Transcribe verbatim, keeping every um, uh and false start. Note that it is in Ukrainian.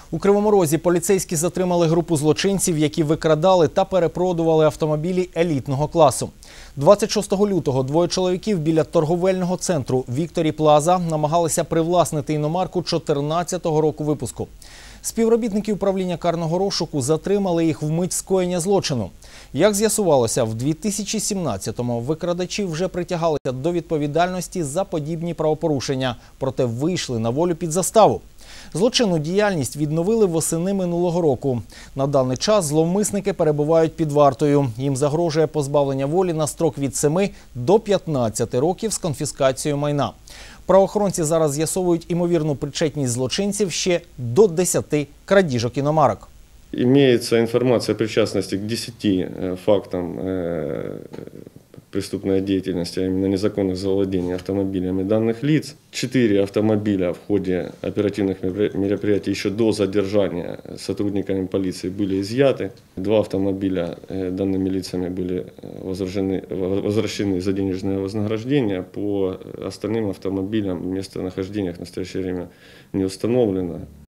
У Кривому Розі поліцейські затримали групу злочинців, які викрадали та перепродували автомобілі елітного класу. двадцять шостого лютого двоє чоловіків біля торговельного центру «Вікторі Плаза» намагалися привласнити іномарку чотирнадцятого року випуску. Співробітники управління карного розшуку затримали їх вмить скоєння злочину. Як з'ясувалося, в дві тисячі сімнадцятому викрадачі вже притягалися до відповідальності за подібні правопорушення, проте вийшли на волю під заставу. Злочинну діяльність відновили восени минулого року. На даний час зловмисники перебувають під вартою. Їм загрожує позбавлення волі на строк від семи до п'ятнадцяти років з конфіскацією майна. Правоохоронці зараз з'ясовують імовірну причетність злочинців ще до десяти крадіжок іномарок. Имеется информация о причастности к десяти фактам преступной деятельности, а именно незаконных завладений автомобилями данных лиц. Четыре автомобиля в ходе оперативных мероприятий еще до задержания сотрудниками полиции были изъяты. Два автомобиля данными лицами были возвращены, возвращены за денежное вознаграждение. По остальным автомобилям местонахождение в настоящее время не установлено.